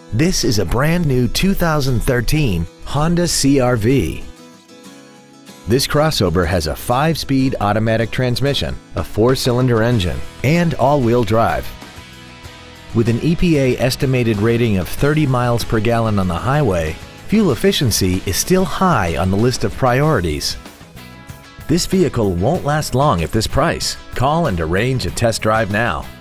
This is a brand new 2013 Honda CR-V. This crossover has a 5-speed automatic transmission, a 4-cylinder engine, and all-wheel drive. With an EPA estimated rating of 30 miles per gallon on the highway, fuel efficiency is still high on the list of priorities. This vehicle won't last long at this price. Call and arrange a test drive now.